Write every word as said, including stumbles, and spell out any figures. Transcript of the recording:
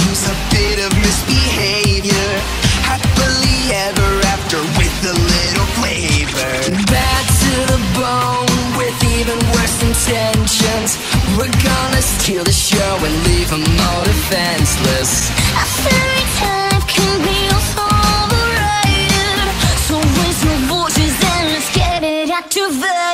seems a bit of misbehavior. Happily ever after with a little flavor. Bad to the bone with even worse intentions. We're gonna steal the show and leave them all defenseless. A fairy type can be overrated, so raise your voices and let's get it activated.